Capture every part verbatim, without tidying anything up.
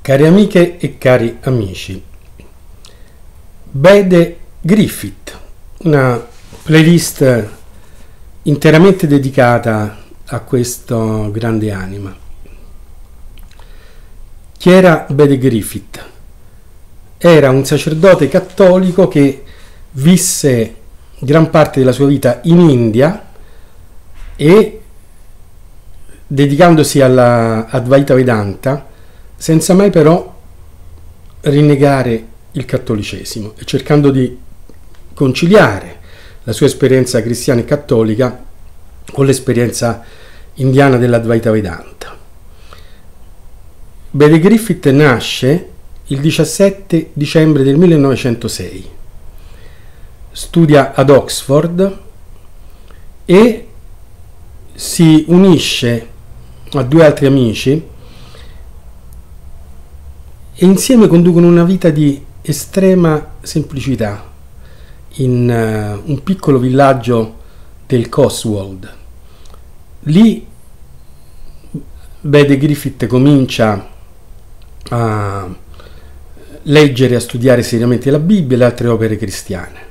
Cari amiche e cari amici, Bede Griffith, una playlist interamente dedicata a questo grande anima. Chi era Bede Griffith? Era un sacerdote cattolico che visse gran parte della sua vita in India e, dedicandosi alla Advaita Vedanta, senza mai però rinnegare il cattolicesimo e cercando di conciliare la sua esperienza cristiana e cattolica con l'esperienza indiana dell'Advaita Vedanta. Bede Griffith nasce il diciassette dicembre del millenovecentosei, studia ad Oxford e si unisce a due altri amici e insieme conducono una vita di estrema semplicità in uh, un piccolo villaggio del Cotswold. Lì Bede Griffith comincia a leggere e a studiare seriamente la Bibbia e le altre opere cristiane.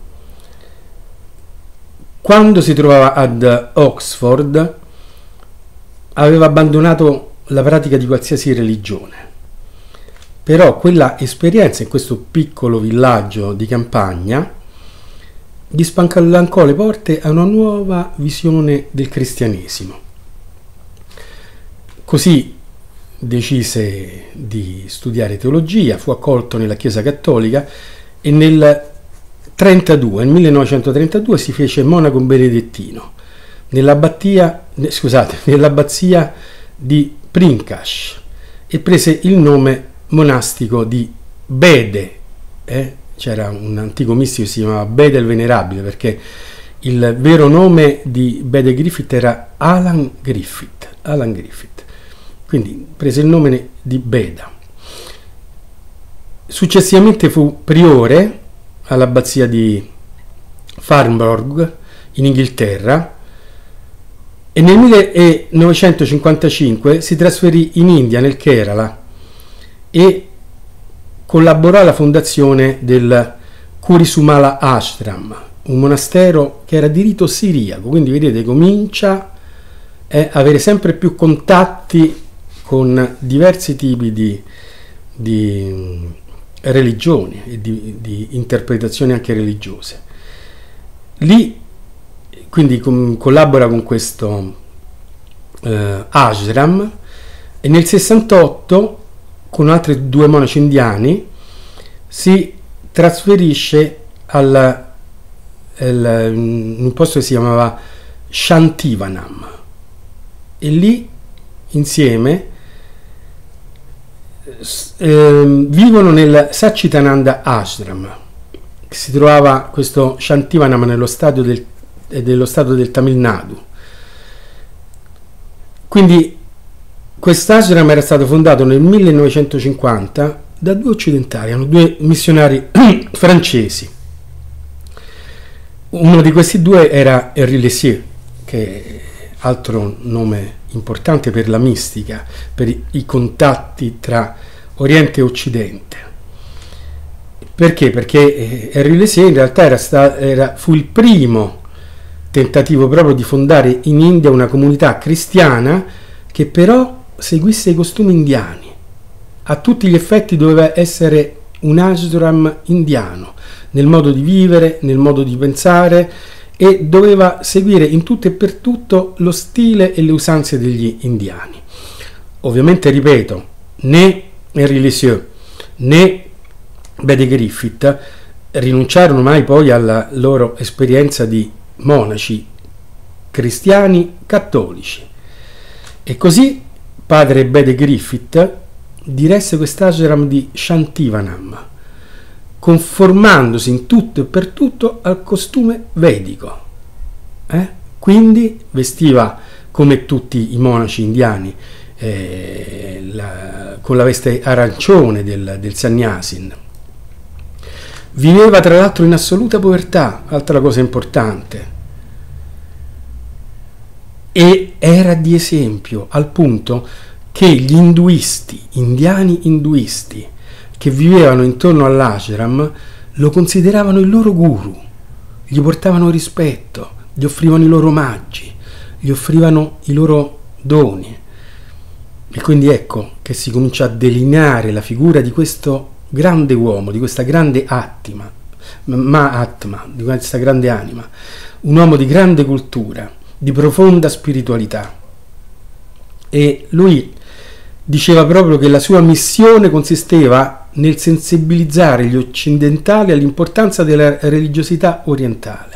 Quando si trovava ad Oxford aveva abbandonato la pratica di qualsiasi religione. Però quella esperienza in questo piccolo villaggio di campagna gli spalancò le porte a una nuova visione del cristianesimo. Così decise di studiare teologia, fu accolto nella Chiesa Cattolica e nel trentadue, nel millenovecentotrentadue si fece monaco benedettino nell'abbazia, scusate, nell'abbazia di Princash e prese il nome monastico di Bede. Eh? C'era un antico mistico che si chiamava Bede il Venerabile, perché il vero nome di Bede Griffith era Alan Griffith. Alan Griffith. Quindi prese il nome di Beda. Successivamente fu priore all'abbazia di Farnborough in Inghilterra e nel millenovecentocinquantacinque si trasferì in India, nel Kerala, e collaborò alla fondazione del Kurisumala Ashram, un monastero che era di rito siriaco. Quindi vedete, comincia a avere sempre più contatti con diversi tipi di, di religioni e di, di interpretazioni anche religiose. Lì quindi com- collabora con questo eh, ashram e nel sessantotto con altri due monaci indiani si trasferisce al, al, in un posto che si chiamava Shantivanam e lì insieme eh, vivono nel Satchitananda Ashram, che si trovava questo Shantivanam nello stato del, dello stato del Tamil Nadu. Quindi quest'ashram era stato fondato nel millenovecentocinquanta da due occidentali, erano due missionari francesi. Uno di questi due era Henri Lessieux, che è altro nome importante per la mistica, per i, i contatti tra Oriente e Occidente. Perché? Perché Henri Lessieux in realtà era sta, era, fu il primo tentativo proprio di fondare in India una comunità cristiana che però seguisse i costumi indiani. A tutti gli effetti doveva essere un ashram indiano, nel modo di vivere, nel modo di pensare, e doveva seguire in tutto e per tutto lo stile e le usanze degli indiani. Ovviamente, ripeto, né Henri Lessieux né Bede Griffith rinunciarono mai poi alla loro esperienza di monaci cristiani cattolici. E così padre Bede Griffith diresse quest'ashram di Shantivanam, conformandosi in tutto e per tutto al costume vedico. Eh? Quindi vestiva come tutti i monaci indiani, eh, la, con la veste arancione del, del sannyasin. Viveva tra l'altro in assoluta povertà, altra cosa importante. E era di esempio, al punto che gli induisti, indiani induisti, che vivevano intorno all'ashram, lo consideravano il loro guru, gli portavano rispetto, gli offrivano i loro omaggi, gli offrivano i loro doni. E quindi ecco che si comincia a delineare la figura di questo grande uomo, di questa grande Atma, Mahatma, di questa grande anima, un uomo di grande cultura, di profonda spiritualità. E lui diceva proprio che la sua missione consisteva nel sensibilizzare gli occidentali all'importanza della religiosità orientale,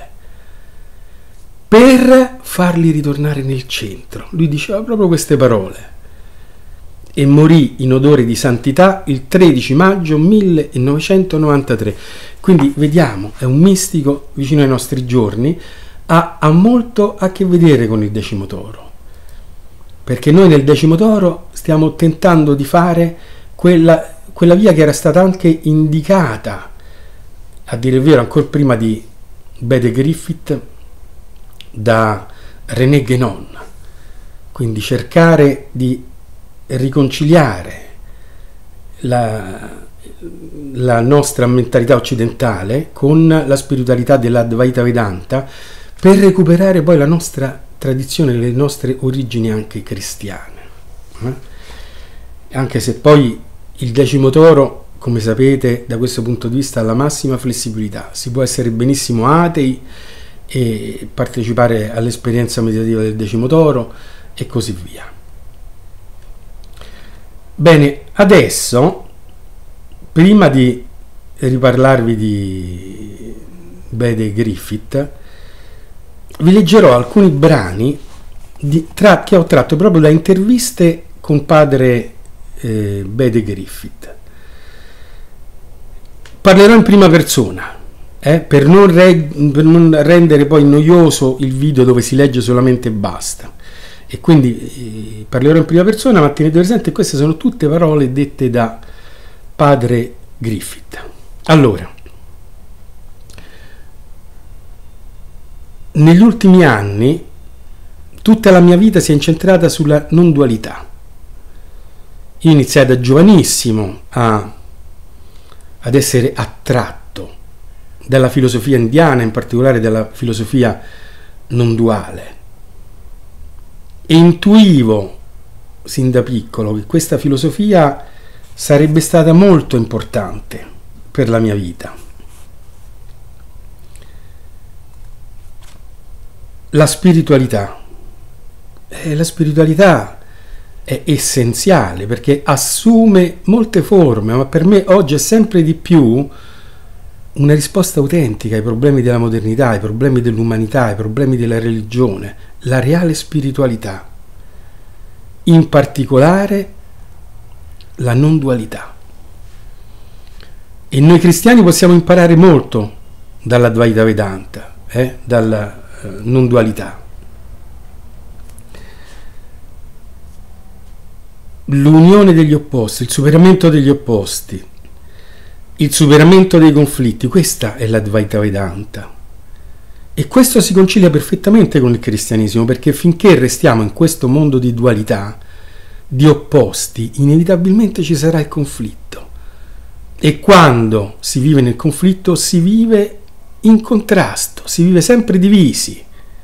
per farli ritornare nel centro. Lui diceva proprio queste parole e morì in odore di santità il tredici maggio millenovecentonovantatré. Quindi vediamo, è un mistico vicino ai nostri giorni, ha, ha molto a che vedere con il decimo toro, perché noi nel decimo toro stiamo tentando di fare quella, quella via che era stata anche indicata, a dire il vero, ancora prima di Bede Griffith, da René Guénon. Quindi cercare di riconciliare la, la nostra mentalità occidentale con la spiritualità dell'Advaita Vedanta, per recuperare poi la nostra tradizione, le nostre origini anche cristiane. Eh? Anche se poi il decimo toro, come sapete, da questo punto di vista ha la massima flessibilità. Si può essere benissimo atei e partecipare all'esperienza meditativa del decimo toro e così via. Bene, adesso, prima di riparlarvi di Bede Griffith, vi leggerò alcuni brani di, tra, che ho tratto proprio da interviste con padre eh, Bede Griffith. Parlerò in prima persona, eh, per, non re, per non rendere poi noioso il video dove si legge solamente e basta. E quindi eh, parlerò in prima persona, ma tenete presente che queste sono tutte parole dette da padre Griffith. Allora, negli ultimi anni tutta la mia vita si è incentrata sulla non dualità. Io iniziai da giovanissimo a, ad essere attratto dalla filosofia indiana, in particolare dalla filosofia non duale, e intuivo sin da piccolo che questa filosofia sarebbe stata molto importante per la mia vita. La spiritualità. Eh, la spiritualità è essenziale perché assume molte forme, ma per me oggi è sempre di più una risposta autentica ai problemi della modernità, ai problemi dell'umanità, ai problemi della religione, la reale spiritualità, in particolare la non dualità. E noi cristiani possiamo imparare molto dall'Advaita Vedanta, eh, dalla eh, non dualità. L'unione degli opposti, il superamento degli opposti, il superamento dei conflitti, questa è l'Advaita Vedanta. E questo si concilia perfettamente con il cristianesimo, perché finché restiamo in questo mondo di dualità, di opposti, inevitabilmente ci sarà il conflitto. E quando si vive nel conflitto si vive in contrasto, si vive sempre divisi.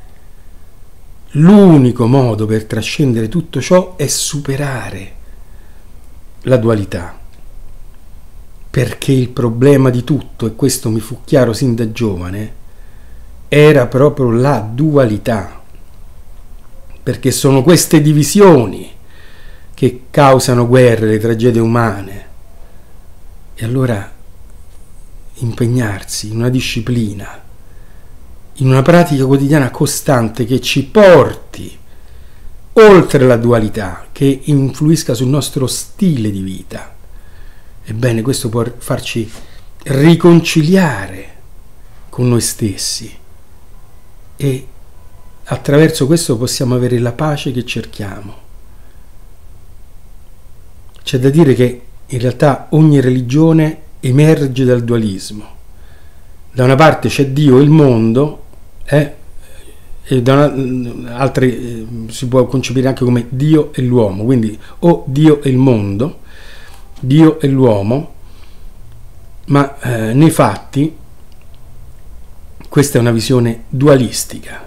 L'unico modo per trascendere tutto ciò è superare la dualità. Perché il problema di tutto, e questo mi fu chiaro sin da giovane, era proprio la dualità, perché sono queste divisioni che causano guerre, le tragedie umane. E allora impegnarsi in una disciplina, in una pratica quotidiana costante che ci porti oltre la dualità, che influisca sul nostro stile di vita. Ebbene, questo può farci riconciliare con noi stessi e attraverso questo possiamo avere la pace che cerchiamo. C'è da dire che in realtà ogni religione emerge dal dualismo. Da una parte c'è Dio e il mondo, eh, e da una, altre eh, si può concepire anche come Dio e l'uomo, quindi o Dio e il mondo, Dio e l'uomo, ma eh, nei fatti questa è una visione dualistica.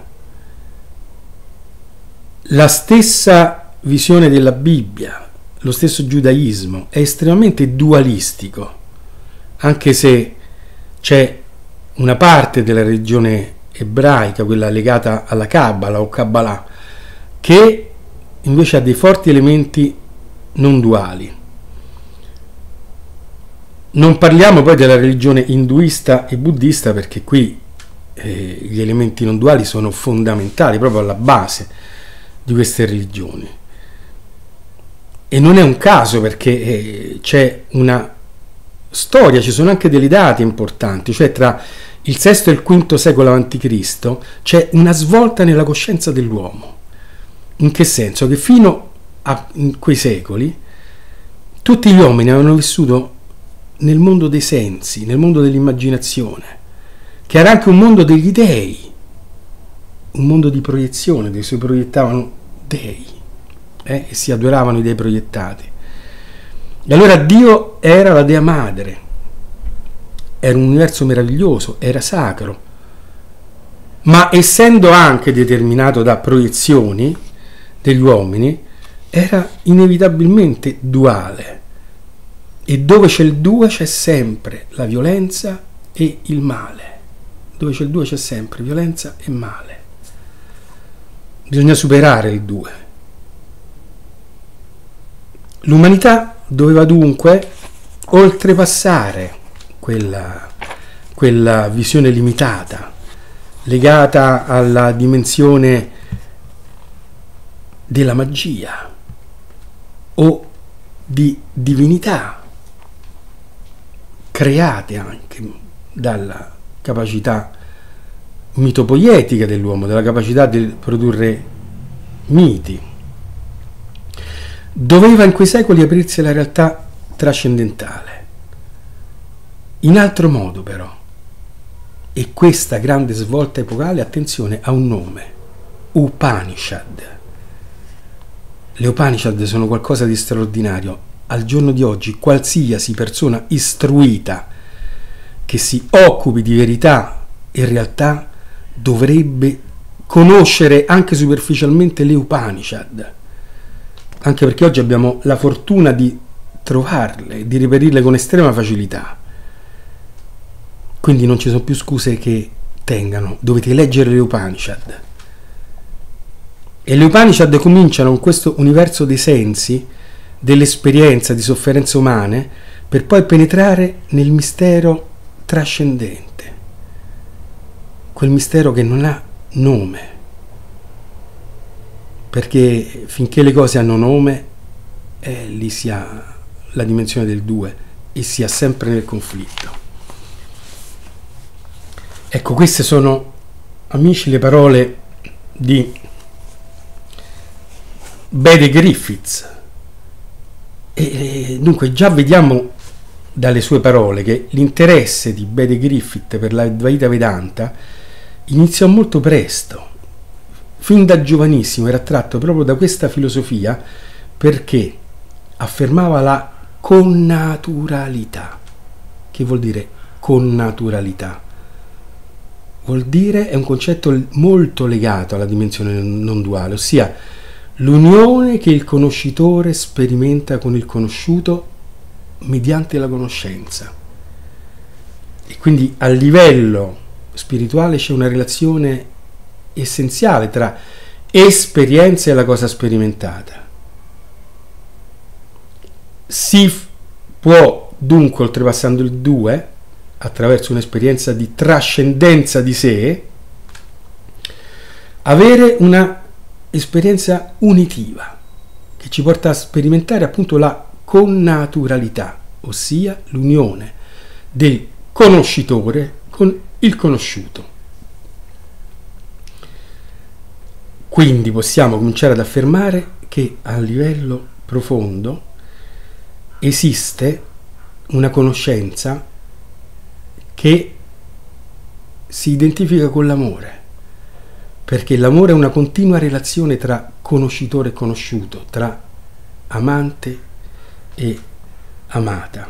La stessa visione della Bibbia, lo stesso giudaismo è estremamente dualistico, anche se c'è una parte della religione ebraica, quella legata alla Kabbala o Kabbalah, che invece ha dei forti elementi non duali. Non parliamo poi della religione induista e buddista, perché qui eh, gli elementi non duali sono fondamentali, proprio alla base di queste religioni. E non è un caso, perché eh, c'è una storia, ci sono anche delle date importanti, cioè tra il sesto e il quinto secolo avanti Cristo c'è una svolta nella coscienza dell'uomo. In che senso? Che fino a quei secoli tutti gli uomini avevano vissuto nel mondo dei sensi, nel mondo dell'immaginazione, che era anche un mondo degli dei, un mondo di proiezione, dove si proiettavano dei eh, e si adoravano i dei proiettati. E allora Dio era la Dea Madre, era un universo meraviglioso, era sacro, ma essendo anche determinato da proiezioni degli uomini, era inevitabilmente duale. E dove c'è il due c'è sempre la violenza e il male. Dove c'è il due c'è sempre violenza e male. Bisogna superare il due. L'umanità doveva dunque oltrepassare quella, quella visione limitata, legata alla dimensione della magia o di divinità, create anche dalla capacità mitopoietica dell'uomo, dalla capacità di produrre miti. Doveva in quei secoli aprirsi la realtà trascendentale. In altro modo però, e questa grande svolta epocale, attenzione, ha un nome: Upanishad. Le Upanishad sono qualcosa di straordinario. Al giorno di oggi qualsiasi persona istruita che si occupi di verità e realtà dovrebbe conoscere anche superficialmente le Upanishad, anche perché oggi abbiamo la fortuna di trovarle, di reperirle con estrema facilità. Quindi non ci sono più scuse che tengano, dovete leggere le Upanishad. E le Upanishad cominciano con questo universo dei sensi, dell'esperienza di sofferenze umane, per poi penetrare nel mistero trascendente, quel mistero che non ha nome, perché finché le cose hanno nome eh, lì si ha la dimensione del due e si è sempre nel conflitto. Ecco, queste sono, amici, le parole di Bede Griffiths. E dunque già vediamo dalle sue parole che l'interesse di Bede Griffith per l'Advaita Vedanta iniziò molto presto. Fin da giovanissimo era attratto proprio da questa filosofia, perché affermava la connaturalità. Che vuol dire connaturalità? Vuol dire, è un concetto molto legato alla dimensione non duale, ossia l'unione che il conoscitore sperimenta con il conosciuto mediante la conoscenza. E quindi a livello spirituale c'è una relazione essenziale tra esperienza e la cosa sperimentata. Si può dunque, oltrepassando il due, attraverso un'esperienza di trascendenza di sé, avere una esperienza unitiva che ci porta a sperimentare appunto la connaturalità, ossia l'unione del conoscitore con il conosciuto. Quindi possiamo cominciare ad affermare che a livello profondo esiste una conoscenza che si identifica con l'amore, perché l'amore è una continua relazione tra conoscitore e conosciuto, tra amante e amata.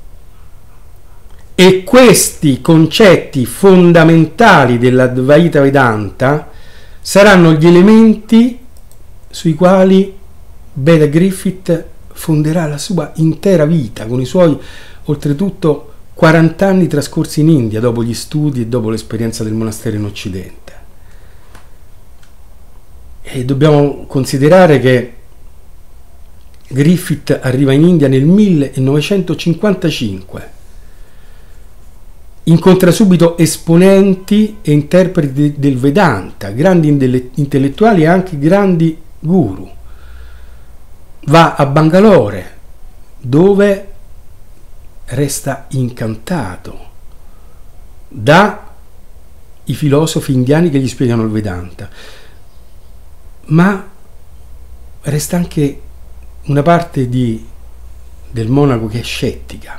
E questi concetti fondamentali dell'Advaita Vedanta saranno gli elementi sui quali Beda Griffith fonderà la sua intera vita, con i suoi oltretutto quaranta anni trascorsi in India dopo gli studi e dopo l'esperienza del monastero in Occidente. E dobbiamo considerare che Griffith arriva in India nel millenovecentocinquantacinque, incontra subito esponenti e interpreti del Vedanta, grandi intellettuali e anche grandi guru. Va a Bangalore, dove resta incantato dai filosofi indiani che gli spiegano il Vedanta, ma resta anche una parte di, del monaco che è scettica,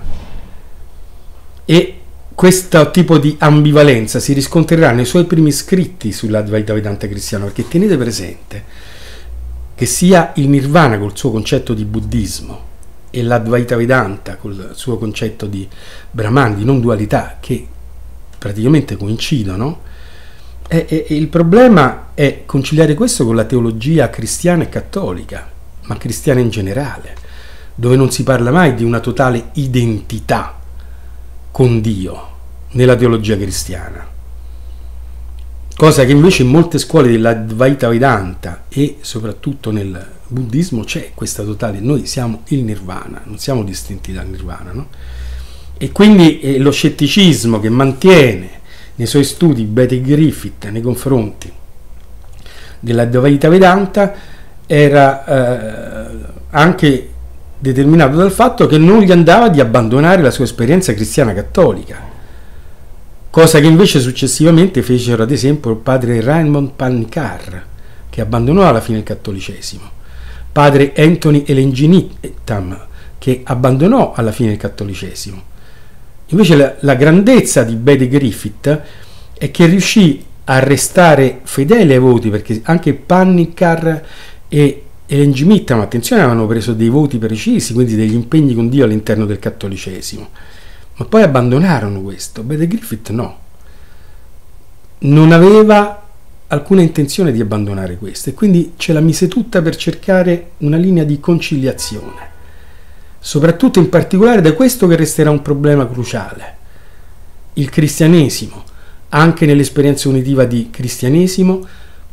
e questo tipo di ambivalenza si riscontrerà nei suoi primi scritti sull'Advaita Vedanta cristiano, perché tenete presente che sia il Nirvana col suo concetto di buddismo e l'Advaita Vedanta col suo concetto di Brahman, di non dualità, che praticamente coincidono, e, e, e il problema è conciliare questo con la teologia cristiana e cattolica, ma cristiana in generale, dove non si parla mai di una totale identità con Dio nella teologia cristiana, cosa che invece in molte scuole dell'Advaita Vedanta e soprattutto nel buddismo c'è questa totale. Noi siamo il Nirvana, non siamo distinti dal Nirvana, no? E quindi eh, lo scetticismo che mantiene nei suoi studi Beda Griffith nei confronti dell'Advaita Vedanta era eh, anche determinato dal fatto che non gli andava di abbandonare la sua esperienza cristiana cattolica, cosa che invece successivamente fecero ad esempio il padre Raymond Panikkar, che abbandonò alla fine il cattolicesimo, padre Anthony Elenginittam, che abbandonò alla fine il cattolicesimo. Invece la, la grandezza di Beda Griffith è che riuscì a restare fedele ai voti, perché anche Panikkar e Elenginittam, attenzione, avevano preso dei voti precisi, quindi degli impegni con Dio all'interno del cattolicesimo, ma poi abbandonarono questo. Beda Griffith no, non aveva alcuna intenzione di abbandonare questo, e quindi ce la mise tutta per cercare una linea di conciliazione, soprattutto in particolare da questo che resterà un problema cruciale: il cristianesimo. Anche nell'esperienza unitiva di cristianesimo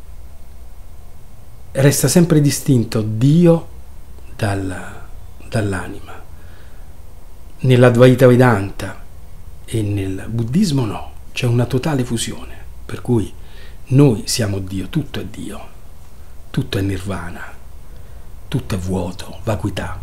resta sempre distinto Dio dal, dall'anima. Nell'Advaita Vedanta e nel buddismo no, c'è una totale fusione, per cui noi siamo Dio, tutto è Dio, tutto è Nirvana, tutto è vuoto, vacuità.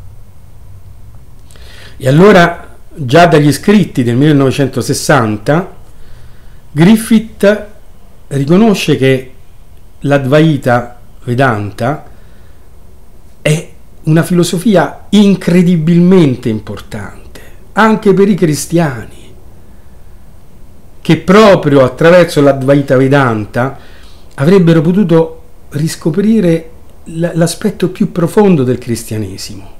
E allora già dagli scritti del millenovecentosessanta Griffith riconosce che l'Advaita Vedanta è una filosofia incredibilmente importante anche per i cristiani, che proprio attraverso l'Advaita Vedanta avrebbero potuto riscoprire l'aspetto più profondo del cristianesimo.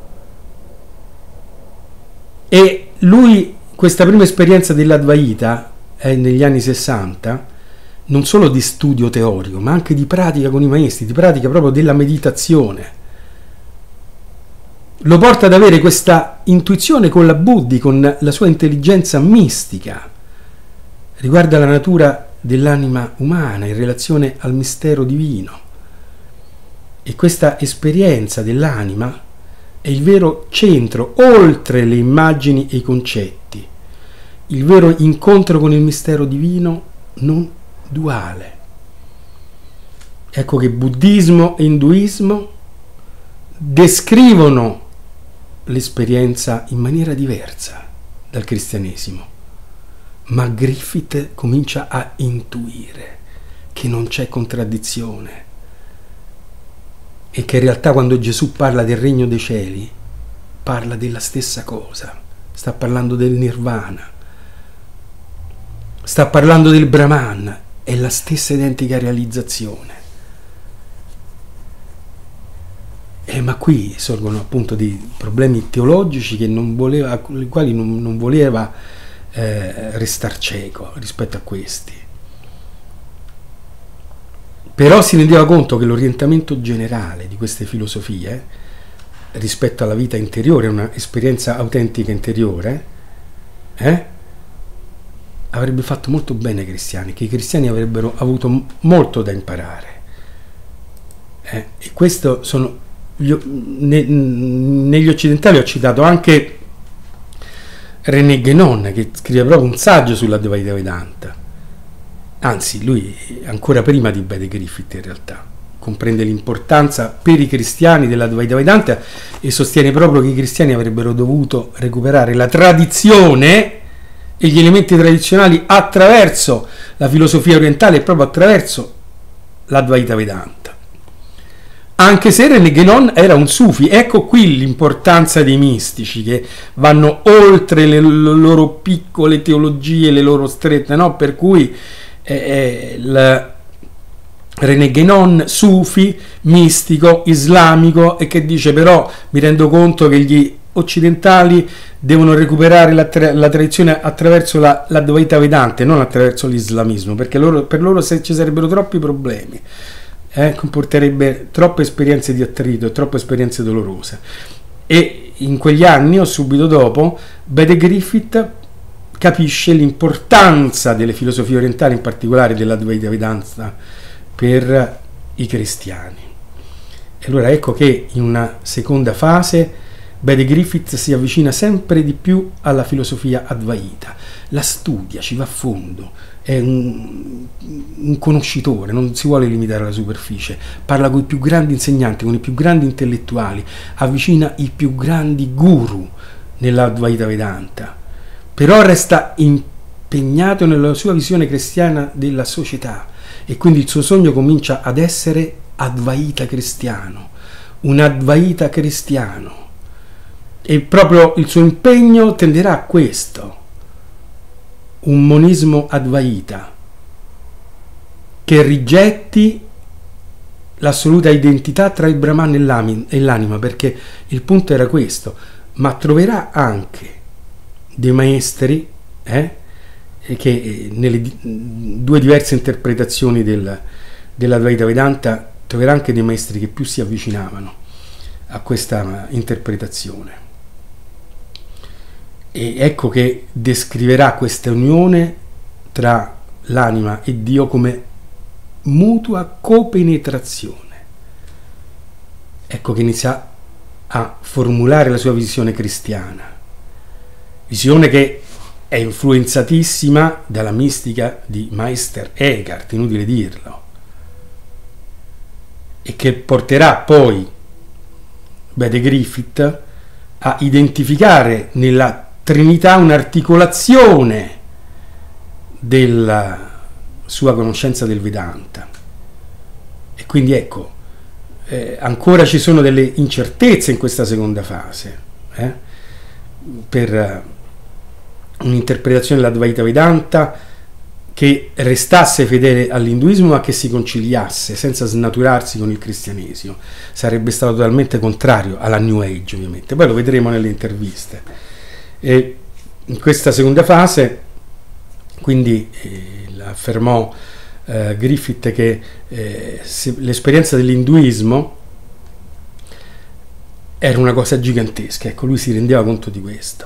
E lui, questa prima esperienza dell'Advaita è negli anni sessanta, non solo di studio teorico, ma anche di pratica con i maestri, di pratica proprio della meditazione. Lo porta ad avere questa intuizione con la Buddhi, con la sua intelligenza mistica, riguardo alla natura dell'anima umana in relazione al mistero divino. E questa esperienza dell'anima è il vero centro, oltre le immagini e i concetti, il vero incontro con il mistero divino non duale. Ecco che buddismo e induismo descrivono l'esperienza in maniera diversa dal cristianesimo, ma Griffith comincia a intuire che non c'è contraddizione e che in realtà quando Gesù parla del regno dei cieli parla della stessa cosa, sta parlando del Nirvana, sta parlando del Brahman, è è la stessa identica realizzazione. Eh, ma qui sorgono appunto dei problemi teologici che non voleva, ai quali non, non voleva eh, restar cieco rispetto a questi. Però si rendeva conto che l'orientamento generale di queste filosofie rispetto alla vita interiore, una esperienza autentica interiore, eh, avrebbe fatto molto bene ai cristiani, che i cristiani avrebbero avuto molto da imparare. Eh, e questo sono gli, ne, negli occidentali ho citato anche René Guénon, che scrive proprio un saggio sulla Advaita Vedanta. Anzi, lui ancora prima di Bede Griffith in realtà comprende l'importanza per i cristiani della Advaita Vedanta e sostiene proprio che i cristiani avrebbero dovuto recuperare la tradizione e gli elementi tradizionali attraverso la filosofia orientale e proprio attraverso l'Advaita Vedanta. Anche se René Guénon era un sufi, ecco qui l'importanza dei mistici che vanno oltre le loro piccole teologie, le loro strette, no? Per cui eh, il René Guénon, sufi, mistico, islamico, e che dice però mi rendo conto che gli occidentali devono recuperare la, tra la tradizione attraverso la, l'Advaita Vedanta e non attraverso l'islamismo, perché loro, per loro se ci sarebbero troppi problemi. Eh, comporterebbe troppe esperienze di attrito e troppe esperienze dolorose. E in quegli anni o subito dopo Bede Griffith capisce l'importanza delle filosofie orientali, in particolare dell'Advaita Vedanta, per i cristiani. E allora ecco che in una seconda fase Bede Griffith si avvicina sempre di più alla filosofia Advaita, la studia, ci va a fondo, è un, un conoscitore, non si vuole limitare alla superficie, parla con i più grandi insegnanti, con i più grandi intellettuali, avvicina i più grandi guru nell'Advaita Vedanta, però resta impegnato nella sua visione cristiana della società e quindi il suo sogno comincia ad essere Advaita cristiano, un Advaita cristiano, e proprio il suo impegno tenderà a questo, un monismo Advaita che rigetti l'assoluta identità tra il Brahman e l'anima, perché il punto era questo, ma troverà anche dei maestri eh, che nelle due diverse interpretazioni del, dell'Advaita Vedanta troverà anche dei maestri che più si avvicinavano a questa interpretazione. E ecco che descriverà questa unione tra l'anima e Dio come mutua copenetrazione. Ecco che inizia a formulare la sua visione cristiana, visione che è influenzatissima dalla mistica di Meister Eckhart, inutile dirlo, e che porterà poi Bede Griffith a identificare nella Trinità un'articolazione della sua conoscenza del Vedanta. E quindi ecco, eh, ancora ci sono delle incertezze in questa seconda fase eh, per un'interpretazione dell'Advaita Vedanta che restasse fedele all'induismo ma che si conciliasse senza snaturarsi con il cristianesimo. Sarebbe stato totalmente contrario alla New Age, ovviamente, poi lo vedremo nelle interviste. E in questa seconda fase quindi eh, affermò eh, Griffith che eh, l'esperienza dell'induismo era una cosa gigantesca, ecco, lui si rendeva conto di questo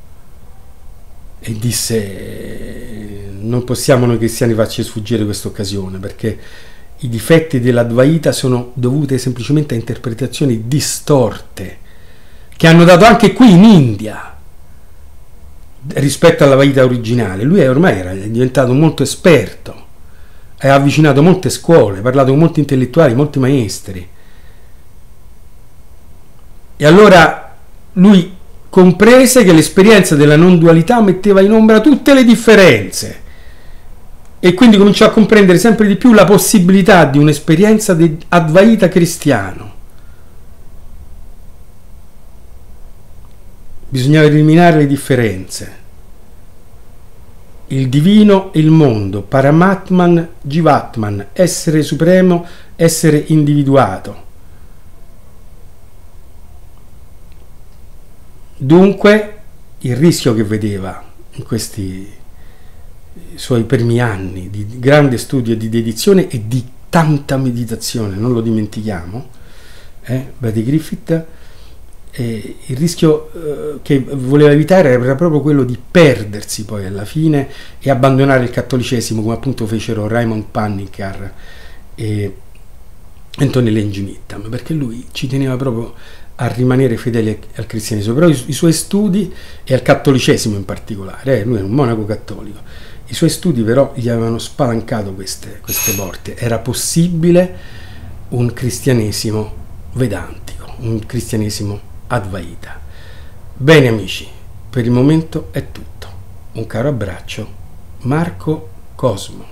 e disse: non possiamo noi cristiani farci sfuggire questa occasione, perché i difetti dell'Advaita sono dovuti semplicemente a interpretazioni distorte che hanno dato anche qui in India rispetto alla Vaita originale. Lui ormai era diventato molto esperto, ha avvicinato molte scuole, ha parlato con molti intellettuali, molti maestri, e allora lui comprese che l'esperienza della non dualità metteva in ombra tutte le differenze e quindi cominciò a comprendere sempre di più la possibilità di un'esperienza di Advaita cristiano. Bisognava eliminare le differenze il divino, il mondo, Paramatman, Jivatman, essere supremo, essere individuato. Dunque, il rischio che vedeva in questi suoi primi anni di grande studio e di dedizione e di tanta meditazione, non lo dimentichiamo, eh, Betty Griffith, eh, il rischio eh, che voleva evitare era proprio quello di perdersi poi alla fine e abbandonare il cattolicesimo, come appunto fecero Raymond Panikkar e Anthony Lange Needham, perché lui ci teneva proprio a rimanere fedele al cristianesimo, però i, i suoi studi e al cattolicesimo in particolare, eh, lui è un monaco cattolico, i suoi studi però gli avevano spalancato queste, queste porte. Era possibile un cristianesimo vedantico, un cristianesimo advaita. Bene amici, per il momento è tutto. Un caro abbraccio, Marco Cosmo.